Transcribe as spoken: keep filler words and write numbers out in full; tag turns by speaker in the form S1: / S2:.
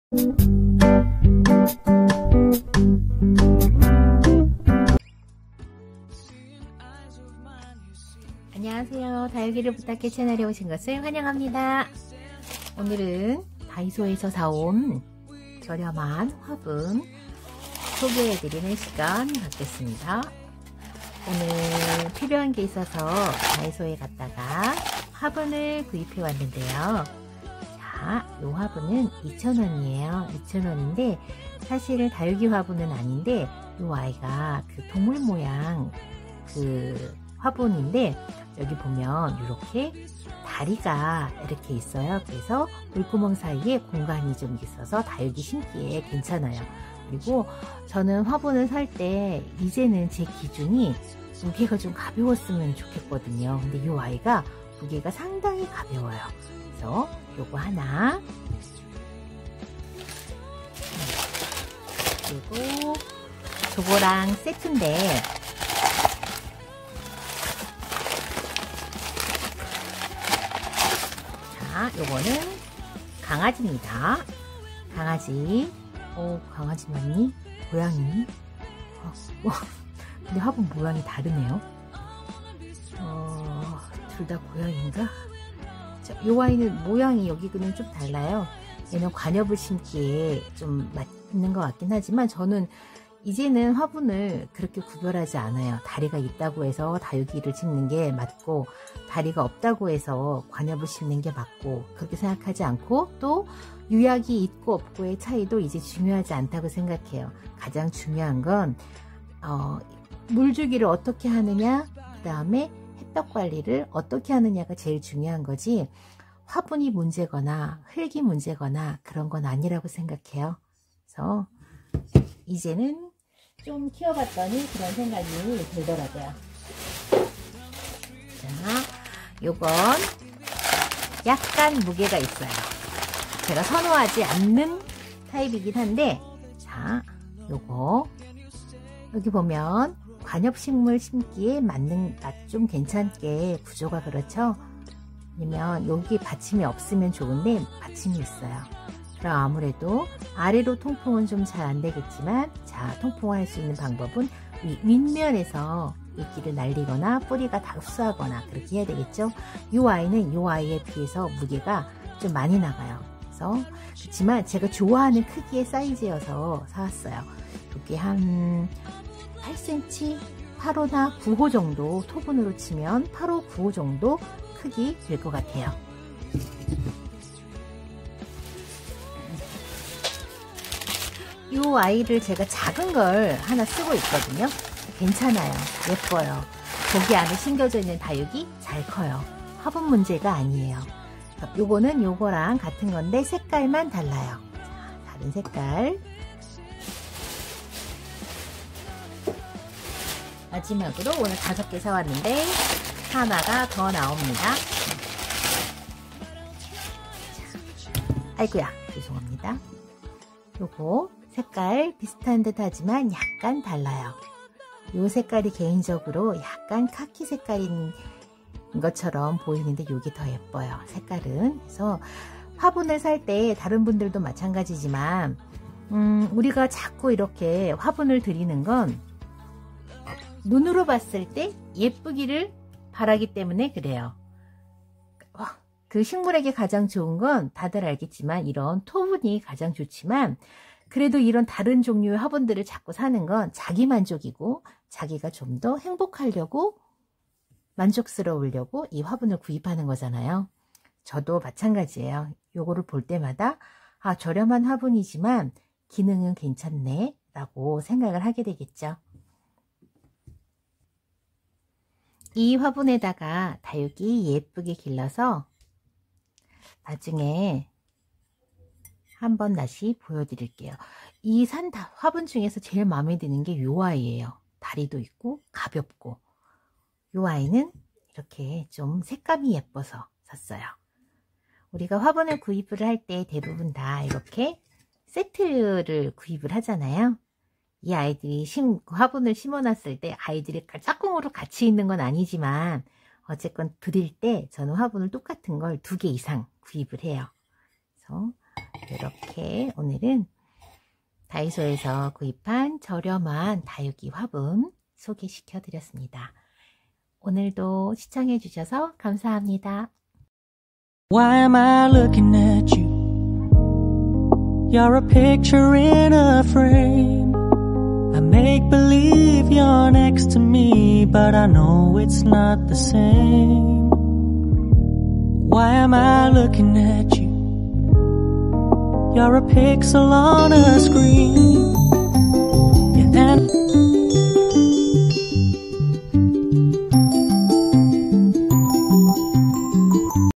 S1: 안녕하세요. 다육이를 부탁해 채널에 오신 것을 환영합니다. 오늘은 다이소에서 사온 저렴한 화분 소개해드리는 시간 갖겠습니다. 오늘 필요한 게 있어서 다이소에 갔다가 화분을 구입해 왔는데요. 자, 이 화분은 이천 원이에요. 이천 원인데 사실 다육이 화분은 아닌데 이 아이가 그 동물 모양 그 화분인데 여기 보면 이렇게 다리가 이렇게 있어요. 그래서 물구멍 사이에 공간이 좀 있어서 다육이 심기에 괜찮아요. 그리고 저는 화분을 살 때 이제는 제 기준이 무게가 좀 가벼웠으면 좋겠거든요. 근데 이 아이가 무게가 상당히 가벼워요. 그래서 요거 하나, 그리고 저거랑 세트인데 자, 요거는 강아지입니다. 강아지. 오, 강아지 맞니? 고양이니? 어, 어, 근데 화분 모양이 다르네요. 어, 둘 다 고양이인가? 자, 요 아이는 모양이 여기는 좀 달라요. 얘는 관엽을 심기에 좀 맞는 것 같긴 하지만 저는 이제는 화분을 그렇게 구별하지 않아요. 다리가 있다고 해서 다육이를 심는 게 맞고 다리가 없다고 해서 관엽을 심는 게 맞고 그렇게 생각하지 않고 또 유약이 있고 없고의 차이도 이제 중요하지 않다고 생각해요. 가장 중요한 건 어, 물주기를 어떻게 하느냐, 그 다음에 햇볕 관리를 어떻게 하느냐가 제일 중요한 거지 화분이 문제거나 흙이 문제거나 그런 건 아니라고 생각해요. 그래서 이제는 좀 키워봤더니 그런 생각이 들더라고요. 자, 요건 약간 무게가 있어요. 제가 선호하지 않는 타입이긴 한데, 자, 요거 여기 보면 관엽식물 심기에 맞는 좀 괜찮게 구조가 그렇죠. 아니면 여기 받침이 없으면 좋은데 받침이 있어요. 그럼 아무래도 아래로 통풍은 좀 잘 안되겠지만, 자, 통풍할 수 있는 방법은 위, 윗면에서 이끼를 날리거나 뿌리가 다 흡수하거나 그렇게 해야 되겠죠. 이 아이는 이 아이에 비해서 무게가 좀 많이 나가요. 그래서 그렇지만 제가 좋아하는 크기의 사이즈여서 사왔어요. 이게 한 팔 센티미터, 팔 호나 구 호 정도, 토분으로 치면 팔 호, 구 호 정도 크기 될 것 같아요. 이 아이를 제가 작은 걸 하나 쓰고 있거든요. 괜찮아요. 예뻐요. 거기 안에 심겨져 있는 다육이 잘 커요. 화분 문제가 아니에요. 요거는 요거랑 같은 건데 색깔만 달라요. 자, 다른 색깔. 마지막으로 오늘 다섯 개 사왔는데 하나가 더 나옵니다. 자, 아이고야, 죄송합니다. 요거 색깔 비슷한 듯 하지만 약간 달라요. 요 색깔이 개인적으로 약간 카키 색깔인 것처럼 보이는데 요게 더 예뻐요. 색깔은. 그래서 화분을 살 때 다른 분들도 마찬가지지만 음, 우리가 자꾸 이렇게 화분을 드리는 건 눈으로 봤을 때 예쁘기를 바라기 때문에 그래요. 그 식물에게 가장 좋은 건 다들 알겠지만 이런 토분이 가장 좋지만 그래도 이런 다른 종류의 화분들을 자꾸 사는 건 자기 만족이고 자기가 좀 더 행복하려고 만족스러우려고 이 화분을 구입하는 거잖아요. 저도 마찬가지예요. 요거를 볼 때마다 아, 저렴한 화분이지만 기능은 괜찮네 라고 생각을 하게 되겠죠. 이 화분에다가 다육이 예쁘게 길러서 나중에 한번 다시 보여드릴게요. 이 산 화분 중에서 제일 마음에 드는 게 요 아이예요. 다리도 있고 가볍고 요 아이는 이렇게 좀 색감이 예뻐서 샀어요. 우리가 화분을 구입을 할 때 대부분 다 이렇게 세트를 구입을 하잖아요. 이 아이들이 심, 화분을 심어놨을 때 아이들이 짝꿍으로 같이 있는 건 아니지만 어쨌건 드릴 때 저는 화분을 똑같은 걸 두 개 이상 구입을 해요. 그래서 이렇게 오늘은 다이소에서 구입한 저렴한 다육이 화분 소개시켜 드렸습니다. 오늘도 시청해 주셔서 감사합니다.
S2: Why am I looking at you? You're a picture in a frame. I make believe you're next to me, but I know it's not the same. Why am I looking at you? You're a pixel on a screen. Yeah, and